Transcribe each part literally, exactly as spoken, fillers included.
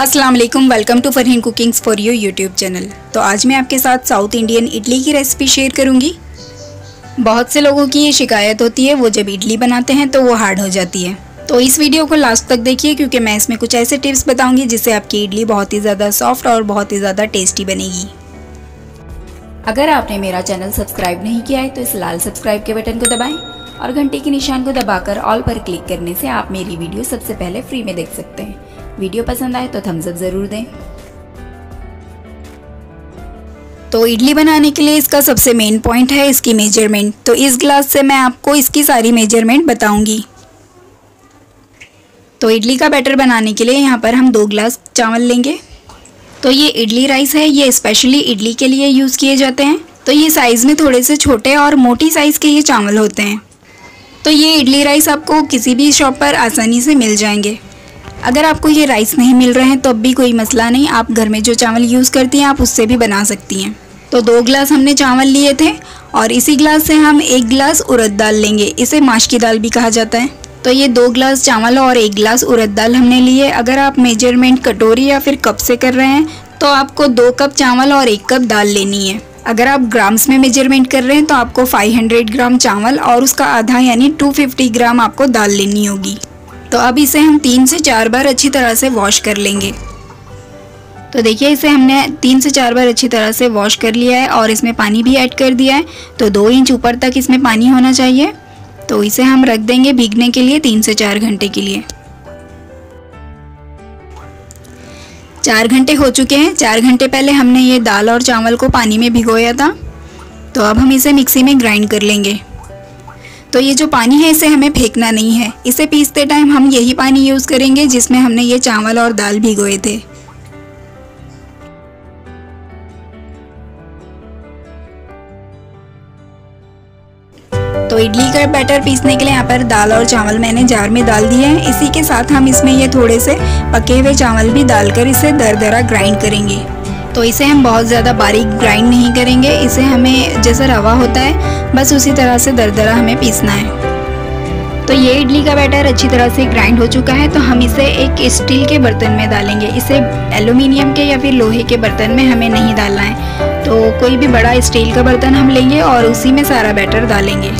अस्सलाम वालेकुम, welcome to Farheen cookings for you YouTube channel. तो आज मैं आपके साथ साउथ इंडियन इडली की रेसिपी शेयर करूंगी। बहुत से लोगों की ये शिकायत होती है, वो जब इडली बनाते हैं तो वो हार्ड हो जाती है। तो इस वीडियो को लास्ट तक देखिए, क्योंकि मैं इसमें कुछ ऐसे टिप्स बताऊंगी जिससे आपकी इडली बहुत ही ज़्यादा सॉफ्ट और बहुत ही ज़्यादा टेस्टी बनेगी। अगर आपने मेरा चैनल सब्सक्राइब नहीं किया है तो इस लाल सब्सक्राइब के बटन को दबाएं और घंटे के निशान को दबाकर ऑल पर क्लिक करने से आप मेरी वीडियो सबसे पहले फ्री में देख सकते हैं। वीडियो पसंद आए तो थम्स अप ज़रूर दें। तो इडली बनाने के लिए इसका सबसे मेन पॉइंट है इसकी मेजरमेंट। तो इस ग्लास से मैं आपको इसकी सारी मेजरमेंट बताऊंगी। तो इडली का बैटर बनाने के लिए यहाँ पर हम दो ग्लास चावल लेंगे। तो ये इडली राइस है, ये स्पेशली इडली के लिए यूज़ किए जाते हैं। तो ये साइज़ में थोड़े से छोटे और मोटी साइज़ के ये चावल होते हैं। तो ये इडली राइस आपको किसी भी शॉप पर आसानी से मिल जाएंगे। अगर आपको ये राइस नहीं मिल रहे हैं तो अब भी कोई मसला नहीं, आप घर में जो चावल यूज़ करती हैं आप उससे भी बना सकती हैं। तो दो ग्लास हमने चावल लिए थे और इसी ग्लास से हम एक ग्लास उड़द दाल लेंगे। इसे माश की दाल भी कहा जाता है। तो ये दो ग्लास चावल और एक ग्लास उड़द दाल हमने लिए। अगर आप मेजरमेंट कटोरी या फिर कप से कर रहे हैं तो आपको दो कप चावल और एक कप दाल लेनी है। अगर आप ग्राम्स में मेजरमेंट कर रहे हैं तो आपको पाँच सौ ग्राम चावल और उसका आधा यानी दो सौ पचास ग्राम आपको दाल लेनी होगी। तो अब इसे हम तीन से चार बार अच्छी तरह से वॉश कर लेंगे। तो देखिए इसे हमने तीन से चार बार अच्छी तरह से वॉश कर लिया है और इसमें पानी भी ऐड कर दिया है। तो दो इंच ऊपर तक इसमें पानी होना चाहिए। तो इसे हम रख देंगे भीगने के लिए तीन से चार घंटे के लिए। चार घंटे हो चुके हैं। चार घंटे पहले हमने ये दाल और चावल को पानी में भिगोया था। तो अब हम इसे मिक्सी में ग्राइंड कर लेंगे। तो ये जो पानी है इसे हमें फेंकना नहीं है। इसे पीसते टाइम हम यही पानी यूज़ करेंगे जिसमें हमने ये चावल और दाल भिगोए थे। तो इडली का बैटर पीसने के लिए यहाँ पर दाल और चावल मैंने जार में डाल दिए हैं। इसी के साथ हम इसमें ये थोड़े से पके हुए चावल भी डालकर इसे दरदरा ग्राइंड करेंगे। तो इसे हम बहुत ज़्यादा बारीक ग्राइंड नहीं करेंगे। इसे हमें जैसा रवा होता है बस उसी तरह से दरदरा हमें पीसना है। तो ये इडली का बैटर अच्छी तरह से ग्राइंड हो चुका है। तो हम इसे एक स्टील के बर्तन में डालेंगे। इसे एल्युमिनियम के या फिर लोहे के बर्तन में हमें नहीं डालना है। तो कोई भी बड़ा स्टील का बर्तन हम लेंगे और उसी में सारा बैटर डालेंगे।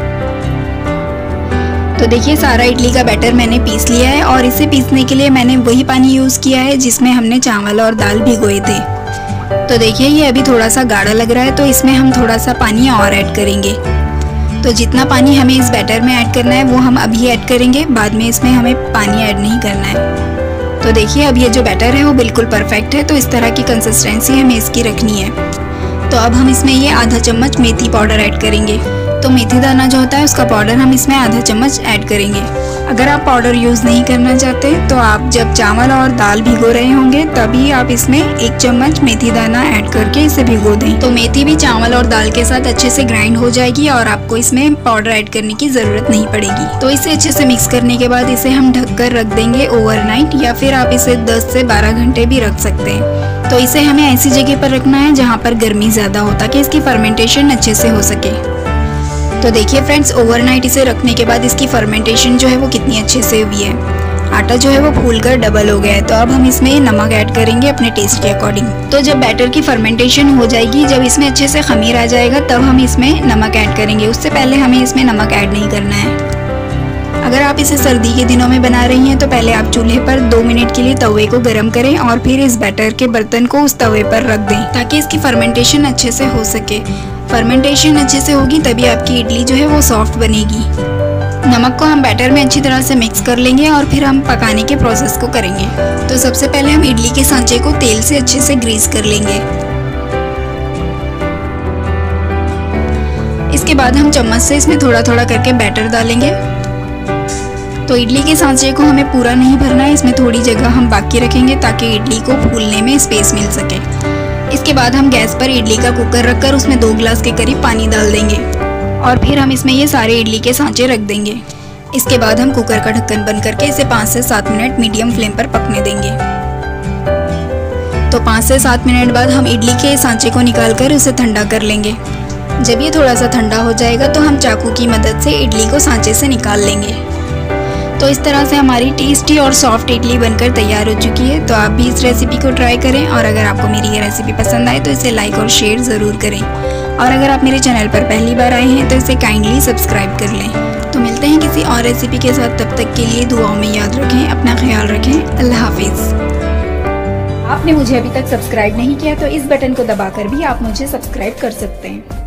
तो देखिए सारा इडली का बैटर मैंने पीस लिया है और इसे पीसने के लिए मैंने वही पानी यूज़ किया है जिसमें हमने चावल और दाल भिगोए थे। तो देखिए ये अभी थोड़ा सा गाढ़ा लग रहा है, तो इसमें हम थोड़ा सा पानी और ऐड करेंगे। तो जितना पानी हमें इस बैटर में ऐड करना है वो हम अभी ऐड करेंगे, बाद में इसमें हमें पानी ऐड नहीं करना है। तो देखिए अब ये जो बैटर है वो बिल्कुल परफेक्ट है। तो इस तरह की कंसिस्टेंसी हमें इसकी रखनी है। तो अब हम इसमें ये आधा चम्मच मेथी पाउडर ऐड करेंगे। तो मेथी दाना जो होता है उसका पाउडर हम इसमें आधा चम्मच ऐड करेंगे। अगर आप पाउडर यूज़ नहीं करना चाहते तो आप जब चावल और दाल भिगो रहे होंगे तभी आप इसमें एक चम्मच मेथी दाना ऐड करके इसे भिगो दें। तो मेथी भी चावल और दाल के साथ अच्छे से ग्राइंड हो जाएगी और आपको इसमें पाउडर ऐड करने की ज़रूरत नहीं पड़ेगी। तो इसे अच्छे से मिक्स करने के बाद इसे हम ढककर रख देंगे ओवरनाइट, या फिर आप इसे दस से बारह घंटे भी रख सकते हैं। तो इसे हमें ऐसी जगह पर रखना है जहाँ पर गर्मी ज़्यादा हो ताकि इसकी फर्मेंटेशन अच्छे से हो सके। तो देखिए फ्रेंड्स, ओवरनाइट इसे रखने के बाद इसकी फर्मेंटेशन जो है वो कितनी अच्छे से हुई है। आटा जो है वो फूलकर डबल हो गया है। तो अब हम इसमें नमक ऐड करेंगे अपने टेस्ट के अकॉर्डिंग। तो जब बैटर की फर्मेंटेशन हो जाएगी, जब इसमें अच्छे से खमीर आ जाएगा तब हम इसमें नमक ऐड करेंगे। उससे पहले हमें इसमें नमक ऐड नहीं करना है। अगर आप इसे सर्दी के दिनों में बना रही हैं तो पहले आप चूल्हे पर दो मिनट के लिए तवे को गर्म करें और फिर इस बैटर के बर्तन को उस तवे पर रख दें ताकि इसकी फर्मेंटेशन अच्छे से हो सके। फर्मेंटेशन अच्छे से होगी तभी आपकी इडली जो है वो सॉफ्ट बनेगी। नमक को हम बैटर में अच्छी तरह से मिक्स कर लेंगे और फिर हम पकाने के प्रोसेस को करेंगे। तो सबसे पहले हम इडली के सांचे को तेल से अच्छे से ग्रीस कर लेंगे। इसके बाद हम चम्मच से इसमें थोड़ा थोड़ा करके बैटर डालेंगे। तो इडली के सांचे को हमें पूरा नहीं भरना है, इसमें थोड़ी जगह हम बाकी रखेंगे ताकि इडली को फूलने में स्पेस मिल सके। इसके बाद हम गैस पर इडली का कुकर रखकर उसमें दो गिलास के करीब पानी डाल देंगे और फिर हम इसमें ये सारे इडली के सांचे रख देंगे। इसके बाद हम कुकर का ढक्कन बंद करके इसे पाँच से सात मिनट मीडियम फ्लेम पर पकने देंगे। तो पाँच से सात मिनट बाद हम इडली के सांचे को निकालकर उसे ठंडा कर लेंगे। जब ये थोड़ा सा ठंडा हो जाएगा तो हम चाकू की मदद से इडली को सांचे से निकाल लेंगे। तो इस तरह से हमारी टेस्टी और सॉफ्ट इडली बनकर तैयार हो चुकी है। तो आप भी इस रेसिपी को ट्राई करें और अगर आपको मेरी ये रेसिपी पसंद आए तो इसे लाइक और शेयर ज़रूर करें। और अगर आप मेरे चैनल पर पहली बार आए हैं तो इसे काइंडली सब्सक्राइब कर लें। तो मिलते हैं किसी और रेसिपी के साथ, तब तक के लिए दुआओं में याद रखें, अपना ख्याल रखें। अल्लाह हाफिज़। आपने मुझे अभी तक सब्सक्राइब नहीं किया तो इस बटन को दबाकर भी आप मुझे सब्सक्राइब कर सकते हैं।